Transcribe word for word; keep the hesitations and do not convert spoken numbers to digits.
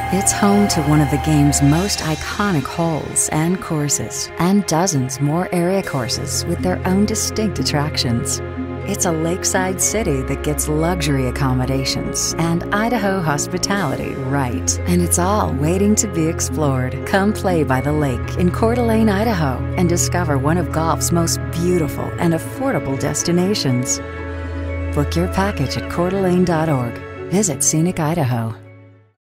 It's home to one of the game's most iconic holes and courses, and dozens more area courses with their own distinct attractions. It's a lakeside city that gets luxury accommodations and Idaho hospitality right. And it's all waiting to be explored. Come play by the lake in Coeur d'Alene, Idaho, and discover one of golf's most beautiful and affordable destinations. Book your package at coeur d'alene dot org. Visit Scenic Idaho.